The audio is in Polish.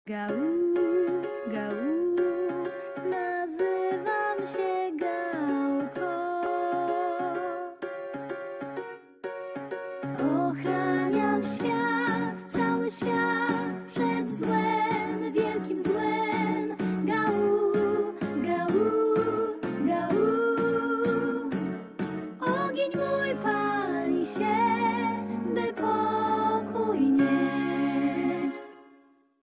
Gau, gau, nazywam się Gałko. Ochraniam świat, cały świat przed złem, wielkim złem. Gau, gau, gau. Ogień mój pali się.